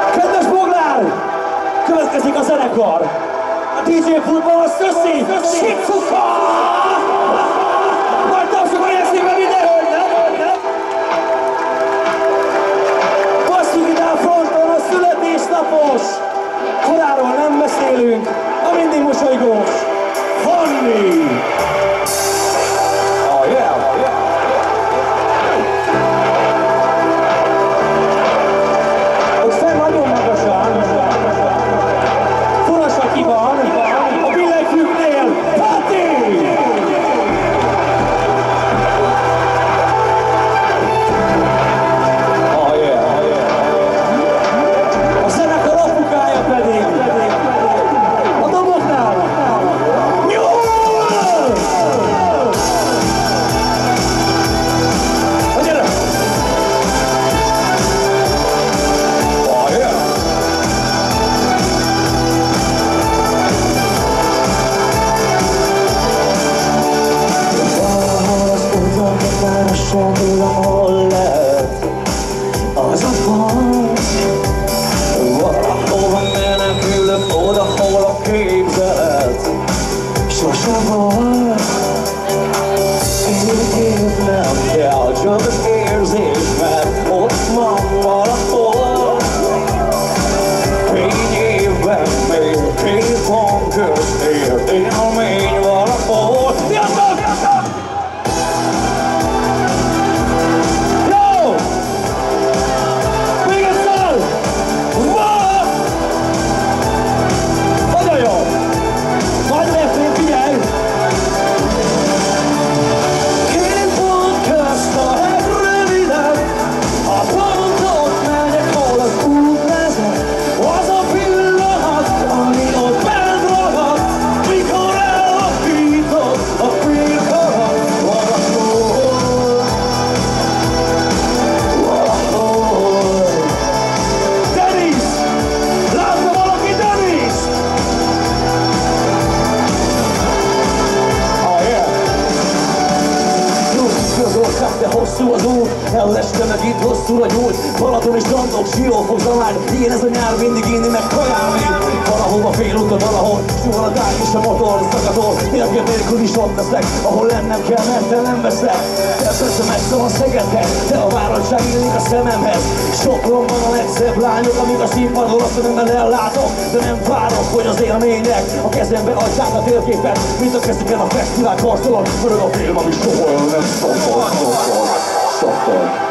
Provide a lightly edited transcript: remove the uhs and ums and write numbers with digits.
Kedves Boglár! Következik a zenekar! A DJ pultban a Szöszi! Sitfuka! Majd tapsokon érzik be minden hölgynek! Basszuk ide a fronton a születésnapos! Koráról nem beszélünk, a mindig mosolygós! Fanni! Oh yeah! Ott fenn nagyon magasan, Furasakiban, a billegflüknél, Pati! Oh yeah! A zenekar apukája pedig a doboknál, Nyúl! Gyere! Oh yeah! Valahol az utam, már a semmilyen, ahol lehet az a pont. Valahova menekülök, oda, hol a képzelet sose volt. Egyébként nem kell, csak az érzés, mert ott van valahol. Fény évben még két pont közt ért élmény valahol. Sziasztok! Jó! Még egyszer! Nagyon jó! Majd lefény, figyelj! Két pont közt a legrövidebb, a pontot megyek, hol az út vezet. Az a pillanat, ami ott bent ragad, mikor elvakítod a félkarat. Valahol. Dennis! Látta valaki Dennis? Oh yeah! Jó az ország, de hosszú az út, eleste meg itt hosszú a nyújt. Balaton és Dandok, Siófok, Zamány, ilyen ez a nyár, mindig inni meg kajálni. Valahova félúton, valahol suhan a tárgy és a motor szakadol. Érgél nélkül is ott leszek, ahol lennem kell, mert te nem veszek. Persze messze van Szegedhez, de a várottság illik a szememhez. Sopronban a legszebb lányok, amíg a színpadon azt mondom, ellátok. De nem várok, hogy az élmények a kezembe adják a térképet, mint a kezüken a fesztivál karcolon. Örök a film, ami soha nem stoppol.